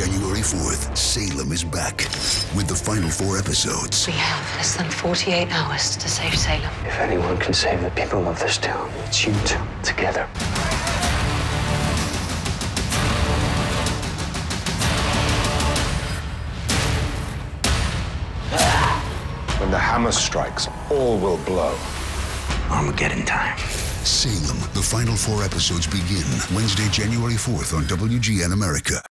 January 4th, Salem is back with the final 4 episodes. We have less than 48 hours to save Salem. If anyone can save the people of this town, it's you two, together. When the hammer strikes, all will blow. Armageddon time. Salem, the final 4 episodes begin Wednesday, January 4th on WGN America.